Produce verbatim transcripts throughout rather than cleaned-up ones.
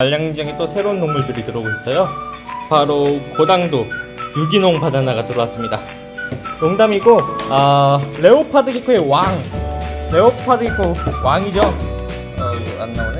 알량장에 또 새로운 동물들이 들어오고 있어요. 바로 고당도 유기농 바나나가 들어왔습니다. 농담이고 아 레오파드 게코의 왕, 레오파드 게코 왕이죠. 어, 안 나오네.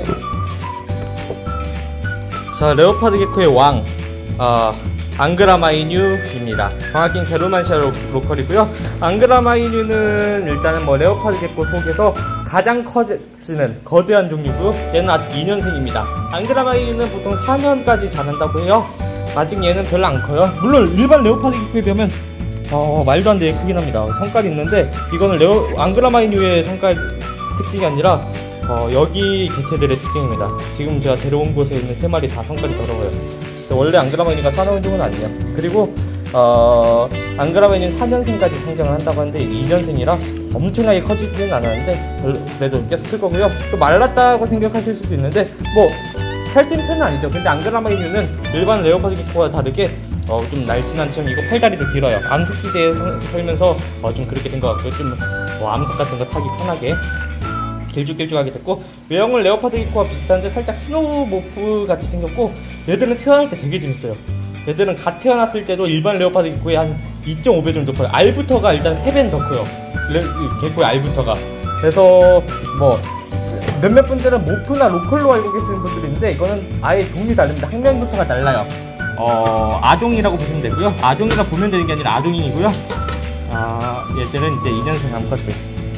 자, 레오파드 게코의 왕, 아 앙그라마이뉴입니다. 정확히는 게르만시아 로컬이고요. 앙그라마이뉴는 일단은 뭐 레오파드 게코 속에서 가장 커지는 거대한 종류고, 얘는 아직 이 년생입니다. 앙그라마이뉴는 보통 사 년까지 자란다고 해요. 아직 얘는 별로 안 커요. 물론 일반 레오파드 게코에 비하면 어, 말도 안 되게 크긴 합니다. 성깔이 있는데 이거는 레오 앙그라마이뉴의 성깔 특징이 아니라 어, 여기 개체들의 특징입니다. 지금 제가 데려온 곳에 있는 세 마리 다 성깔이 더러워요. 원래 앙그라마이뉴가 싸나운 종은 아니에요. 그리고 어, 앙그라마이뉴는 사 년생까지 성장을 한다고 하는데 이 년생이라 엄청나게 커지지는 않았는데 그래도 계속 클 거고요. 또 말랐다고 생각하실 수도 있는데 뭐 살찐 편은 아니죠. 근데 앙그라마이뉴는 일반 레오파드 게코와 다르게 어, 좀 날씬한 체형이고 팔다리도 길어요. 암석지대에 살면서 어, 좀 그렇게 된 것 같고요. 좀 뭐 암석 같은 거 타기 편하게 길쭉길쭉하게 됐고, 외형은 레오파드 게코와 비슷한데 살짝 스노우모프 같이 생겼고, 얘들은 태어날 때 되게 재밌어요. 얘들은 갓 태어났을 때도 일반 레오파드 게코의 한 이 점 오 배 정도 커요. 알부터가 일단 세 배는 더 커요. 레, 게코의 알부터가. 그래서 뭐 몇몇 분들은 모프나 로컬로 알고 계시는 분들이 있는데 이거는 아예 종이 다릅니다. 학명부터가 달라요. 어, 아종이라고 보시면 되고요. 아종이라 보면 되는 게 아니라 아종이고요. 아, 얘들은 이제 이 년생 암컷들.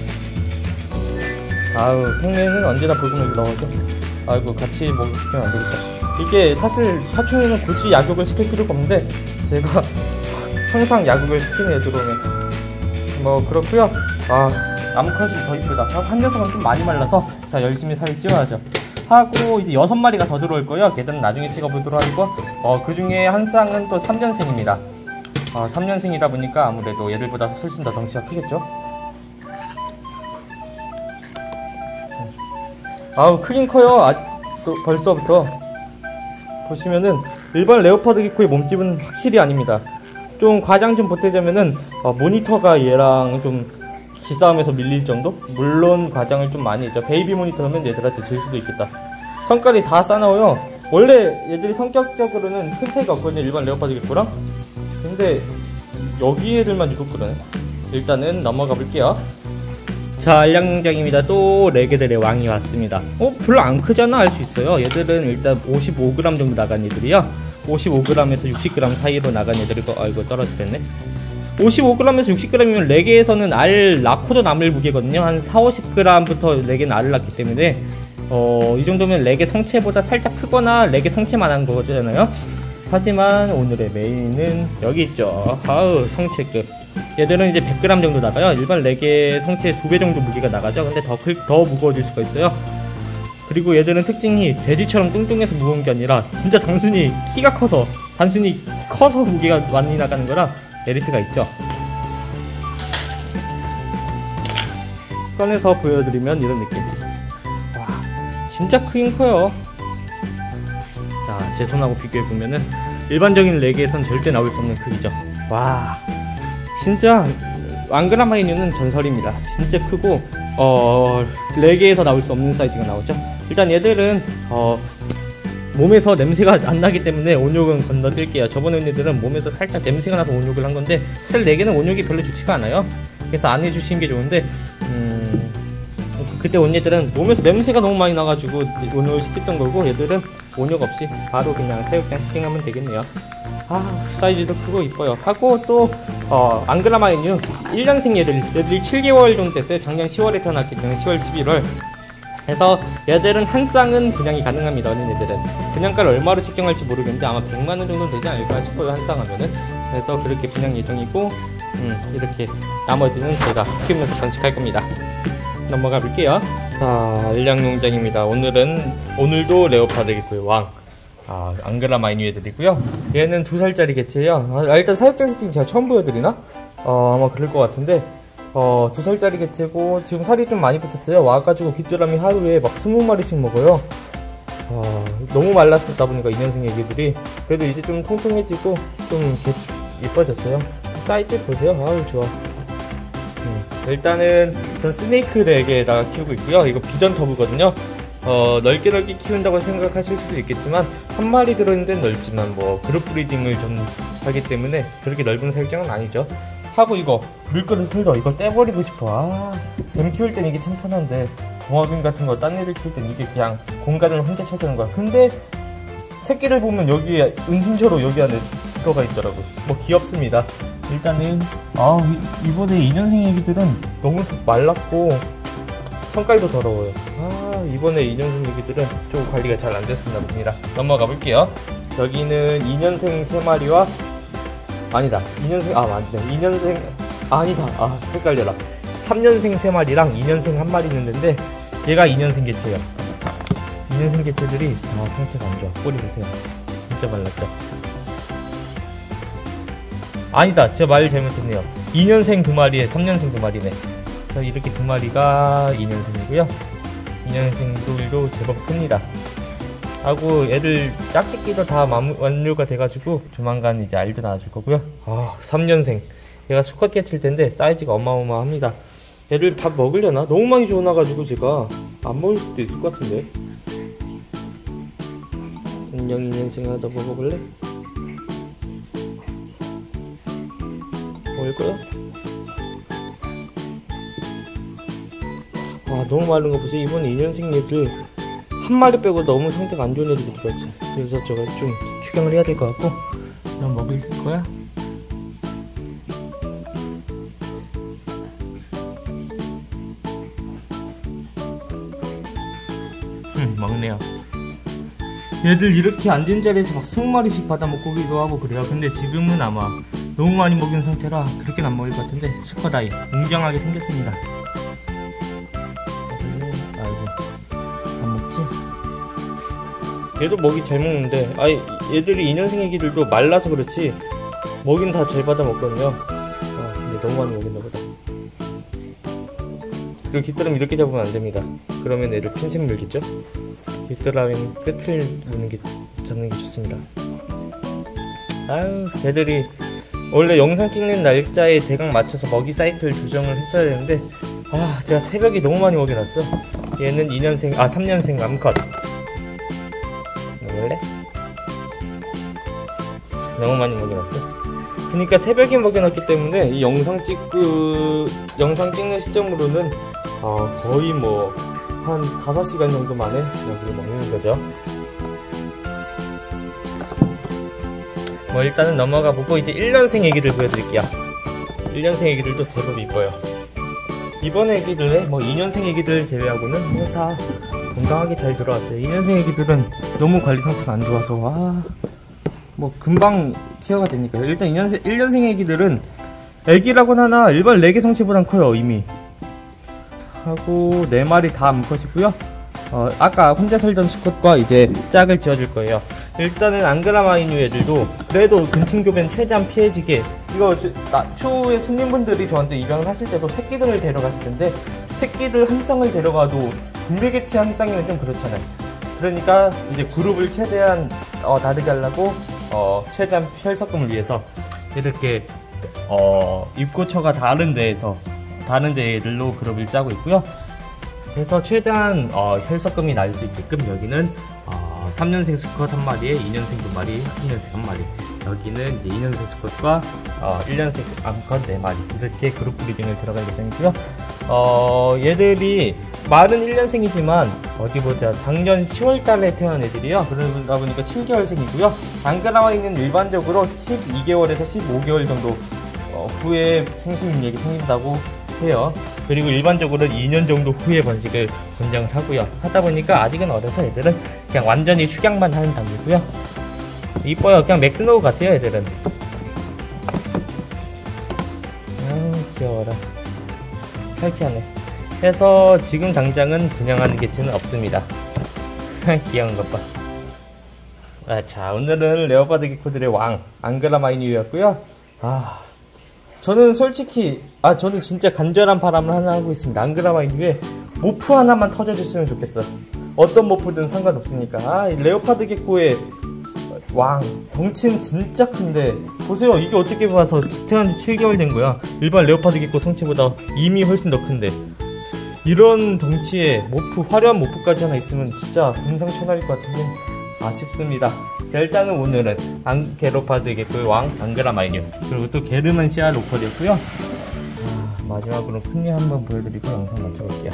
아우, 생명은 언제나 붉은 물이 나오죠. 아이고, 같이 뭐 시키면 안 되겠다. 이게 사실 사춘기는 굳이 약육을 시킬 필요가 없는데 제가 항상 약육을 시키는 애들 오면 뭐 그렇고요. 아, 암컷이 더 이쁘다. 한 녀석은 좀 많이 말라서 자, 열심히 사진 찍어야죠. 하고 이제 여섯 마리가 더 들어올 거예요. 걔들은 나중에 찍어보도록 하고, 어, 그 중에 한 쌍은 또 삼 년생입니다. 어, 삼 년생이다 보니까 아무래도 얘들보다 훨씬 더 덩치가 크겠죠. 아우, 크긴 커요. 아직 또 벌써부터 보시면은 일반 레오파드 게코의 몸집은 확실히 아닙니다. 좀 과장 좀 보태자면은 어, 모니터가 얘랑 좀 기싸움에서 밀릴 정도? 물론 과장을 좀 많이 했죠. 베이비 모니터면 얘들한테 질 수도 있겠다. 성깔이 다 싸나워요. 원래 얘들이 성격적으로는 큰 차이가 없거든요, 일반 레오파드 게코랑. 근데 여기 애들만 유독 그러네. 일단은 넘어가 볼게요. 자, 알량농장입니다. 또 레게들의 왕이 왔습니다. 어? 별로 안 크잖아 알 수 있어요. 얘들은 일단 오십오 그램 정도 나간 애들이요. 오십오 그램에서 육십 그램 사이로 나간 애들이고, 아이고 떨어지겠네. 오십오 그램에서 육십 그램이면 레게에서는 알 낳고도 남을 무게거든요. 한 사, 오십 그램부터 레게는 알을 낳기 때문에 어, 이 정도면 레게 성체보다 살짝 크거나 레게 성체만한 거잖아요. 하지만 오늘의 메인은 여기 있죠. 아우, 성체급. 얘들은 이제 백 그램 정도 나가요. 일반 레게 성체 두 배 정도 무게가 나가죠. 근데 더, 클, 더 무거워질 수가 있어요. 그리고 얘들은 특징이 돼지처럼 뚱뚱해서 무거운 게 아니라 진짜 단순히 키가 커서, 단순히 커서 무게가 많이 나가는 거라 메리트가 있죠. 꺼내서 보여드리면 이런 느낌. 와, 진짜 크긴 커요. 자, 제 손하고 비교해보면은 일반적인 레게에선 절대 나올 수 없는 크기죠. 와, 진짜 앙그라마이뉴는 전설입니다. 진짜 크고 어, 레게에서 나올 수 없는 사이즈가 나오죠. 일단 얘들은 어, 몸에서 냄새가 안 나기 때문에 온욕은 건너뛸게요. 저번에 애들은 몸에서 살짝 냄새가 나서 온욕을 한 건데 사실 레게는 온욕이 별로 좋지가 않아요. 그래서 안 해주시는 게 좋은데 음, 그때 온 얘들은 몸에서 냄새가 너무 많이 나가지고 온욕을 시켰던 거고, 얘들은 온욕 없이 바로 그냥 새우깡 스팅하면 되겠네요. 아, 사이즈도 크고 이뻐요. 하고 또 어, 앙그라마이뉴 일 년생 얘들, 얘들이 칠 개월 정도 됐어요. 작년 시월에 태어났기 때문에 시월, 십일월. 그래서 얘들은 한 쌍은 분양이 가능합니다. 어린 애들은 분양가를 얼마로 책정할지 모르겠는데 아마 백만 원 정도 되지 않을까 싶어요, 한 쌍 하면은. 그래서 그렇게 분양 예정이고, 음, 이렇게 나머지는 제가 키우면서 번식할 겁니다. 넘어가 볼게요. 자, 알량농장입니다. 오늘은 오늘도 레오파드 게코의 왕, 아, 앙그라마이뉴 애들이고요. 얘는 두 살짜리 개체예요. 아, 일단 사육장 세팅 제가 처음 보여드리나? 어, 아마 그럴 것 같은데 어, 두 살짜리 개체고 지금 살이 좀 많이 붙었어요. 와가지고 귀뚜라미 하루에 막 스무 마리씩 먹어요. 어, 너무 말랐었다 보니까 이 년생 애기들이. 그래도 이제 좀 통통해지고 좀 예뻐졌어요. 사이즈 보세요. 아우, 좋아. 음, 일단은 전 스네이크 레게에다가 키우고 있고요. 이거 비전 터브거든요. 어, 넓게 넓게 키운다고 생각하실 수도 있겠지만 한 마리 들어있는 데는 넓지만 뭐 그룹 브리딩을 좀 하기 때문에 그렇게 넓은 설정은 아니죠. 하고 이거 물그릇 홀더 이거 떼버리고 싶어. 아, 뱀 키울 땐 이게 참 편한데 공화빈 같은 거 딴 애들 키울 땐 이게 그냥 공간을 혼자 차지하는 거야. 근데 새끼를 보면 여기에 은신처로 여기 안에 들어가 있더라고. 뭐 귀엽습니다. 일단은 아 이, 이번에 이 년생 애기들은 너무 말랐고 성깔도 더러워요. 아 이번에 이 년생 애기들은 좀 관리가 잘 안 됐었나 봅니다. 넘어가 볼게요. 여기는 이 년생 세 마리와 아니다 이 년생 아 맞네 이 년생 아, 아니다 아 헷갈려라. 삼 년생 세 마리랑 이 년생 한 마리 있는데 얘가 이 년생 개체예요. 이 년생 개체들이 다 상태가 안 좋아. 꼬리 보세요. 진짜 말랐죠. 아니다 제가 말 잘못했네요. 이 년생 두 마리에 삼 년생 두 마리네. 그래서 이렇게 두 마리가 이 년생이고요 이 년생들도 제법 큽니다. 하고 애들 짝짓기도 다 마무, 완료가 돼가지고 조만간 이제 알도 나와줄 거고요. 아 삼 년생 얘가 수컷 개체일 텐데 사이즈가 어마어마합니다. 애들 밥 먹으려나? 너무 많이 줘놔가지고 제가 안 먹을 수도 있을 것 같은데. 안녕 이 년생 하나 더 먹어볼래? 먹을 거야? 아 너무 마른 거 보세요. 이번에 이 년생 애들 한 마리 빼고 너무 상태가 안 좋은 애들이 들어왔어요. 그래서 제가 좀 추경을 해야 될 것 같고. 너 먹을 거야? 응 먹네요. 얘들 이렇게 앉은 자리에서 막 스무 마리씩 받아 먹기도 하고 그래요. 근데 지금은 아마 너무 많이 먹인 상태라 그렇게는 안 먹을 것 같은데 수컷 아이 웅장하게 생겼습니다. 아이고 안 먹지? 얘도 먹이 잘 먹는데 아이 얘들이 이 년생 애기들도 말라서 그렇지 먹이는 다 잘 받아 먹거든요. 아 근데 너무 많이 먹였나 보다. 그리고 깃들음 이렇게 잡으면 안 됩니다. 그러면 애들 핀셋 물겠죠? 깃들라면 끝을 무는 게 잡는 게 좋습니다. 아유 애들이 원래 영상 찍는 날짜에 대강 맞춰서 먹이 사이클 조정을 했어야 되는데 아 제가 새벽에 너무 많이 먹여놨어. 얘는 이 년생 아 삼 년생 암컷 먹을래? 너무 많이 먹여놨어. 그니까 새벽에 먹여놨기 때문에 이 영상 찍그 영상 찍는 시점으로는 어, 거의 뭐 한 다섯 시간 정도 만에 여기를 먹는 거죠. 뭐 일단은 넘어가 보고 이제 일 년생 애기들 보여드릴게요. 일 년생 애기들도 제법 이뻐요. 이번 애기들 뭐 이 년생 애기들 제외하고는 뭐 다 건강하게 잘 들어왔어요. 이 년생 애기들은 너무 관리 상태가 안 좋아서 아, 뭐 금방 케어가 되니까요. 일단 이 년생, 일 년생 애기들은 애기라고는 하나 일반 레게 성체보단 커요 이미. 하고 네 마리 다 암컷이고요. 어, 아까 혼자 살던 수컷과 이제 짝을 지어줄 거예요. 일단은 앙그라마이뉴 애들도 그래도 근친교배는 최대한 피해지게 이거 나, 추후에 손님분들이 저한테 입양을 하실 때도 새끼들을 데려갔을 텐데 새끼들 한 쌍을 데려가도 분배개체 한 쌍이면 좀 그렇잖아요. 그러니까 이제 그룹을 최대한 어, 다르게 하려고 어, 최대한 혈섞음을 위해서 이렇게 어, 입고처가 다른 데에서 다른 데들로 그룹을 짜고 있고요. 그래서 최대한 어, 혈섞음이 날 수 있게끔 여기는 어, 삼 년생 수컷 한 마리에 이 년생 두 마리, 삼 년생 한 마리. 여기는 이제 이 년생 수컷과 어, 일 년생 암컷 네 마리 이렇게 그룹 브리딩을 들어갈 예정이고요. 어, 얘들이 말은 일 년생이지만 어디 보자 작년 시월 달에 태어난 애들이요. 그러다 보니까 칠 개월생이고요. 앙그라마이는 일반적으로 십이 개월에서 십오 개월 정도 어, 후에 생식 능력이 생긴다고 해요. 그리고 일반적으로 이 년 정도 후에 번식을 권장을 하고요. 하다 보니까 아직은 어려서 애들은 그냥 완전히 축양만 하는 단계고요. 이뻐요. 그냥 맥스노우 같아요 애들은. 아우 귀여워라. 탈피하네. 해서 지금 당장은 분양하는 개체는 없습니다. 귀여운 것 봐. 아, 자 오늘은 레오파드 게코들의 왕 앙그라마이뉴였고요. 아 저는 솔직히 아 저는 진짜 간절한 바람을 하나 하고 있습니다. 앙그라마이뉴에 모프 하나만 터져줬으면 좋겠어. 어떤 모프든 상관없으니까. 아, 레오파드 게코의 왕 덩치는 진짜 큰데 보세요. 이게 어떻게 봐서 태어난 지 칠 개월 된 거야. 일반 레오파드 게코 성체보다 이미 훨씬 더 큰데 이런 덩치에 모프, 화려한 모프까지 하나 있으면 진짜 금상첨화일 것 같은데 아쉽습니다. 자, 일단은 오늘은 앙게로파드 개코의 왕 앙그라마이뉴, 그리고 또 게르만시아 로컬이었고요. 아, 마지막으로 큰일 한번 보여드리고 영상 마쳐볼게요.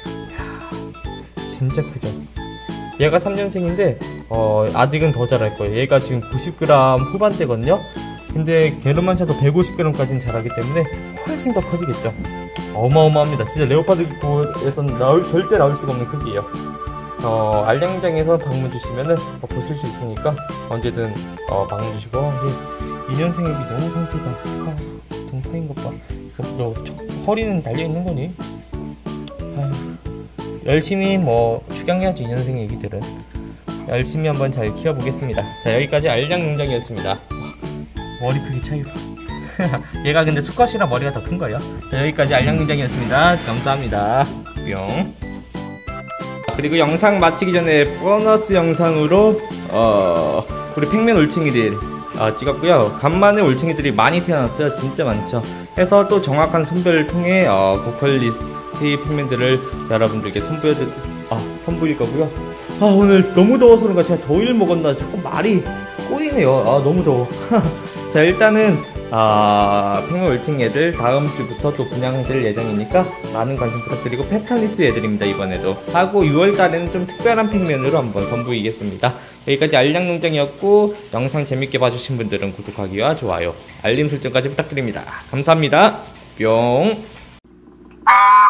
진짜 크죠? 얘가 삼 년생인데 어, 아직은 더 자랄 거예요. 얘가 지금 구십 그램 후반대거든요. 근데 게르만시아도 백오십 그램까지는 자라기 때문에 훨씬 더 커지겠죠. 어마어마합니다. 진짜 레오파드 개코에서는 나올, 절대 나올 수가 없는 크기예요. 어, 알량장에서 방문 주시면은 어, 보실 수 있으니까 언제든 어, 방문 주시고. 이 년생이 너무 상태가 아, 동파인 것 봐. 너, 저, 허리는 달려 있는 거니? 아휴, 열심히 뭐 축양해야지. 이 년생 애기들은 열심히 한번 잘 키워보겠습니다. 자, 여기까지 알량 농장이었습니다. 머리 크기 차이 봐. 얘가 근데 수컷이라 머리가 더 큰 거예요. 자, 여기까지 알량 농장이었습니다. 감사합니다. 뿅. 그리고 영상 마치기 전에 보너스 영상으로 어, 우리 팽면 올챙이들 어, 찍었고요. 간만에 올챙이들이 많이 태어났어요. 진짜 많죠. 해서 또 정확한 선별을 통해 어, 보컬리스트 팽면들을 여러분들께 선보여드, 아, 선보일 거고요. 아, 오늘 너무 더워서 그런가 제가 더위를 먹었나 자꾸 말이 꼬이네요. 아, 너무 더워. 자, 일단은 아, 팽면 올챙이 애들 다음 주부터 또 분양될 예정이니까 많은 관심 부탁드리고, 페탈리스 애들입니다. 이번에도 하고 유월 달에는 좀 특별한 팽면으로 한번 선보이겠습니다. 여기까지 알량농장이었고, 영상 재밌게 봐주신 분들은 구독하기와 좋아요, 알림 설정까지 부탁드립니다. 감사합니다. 뿅.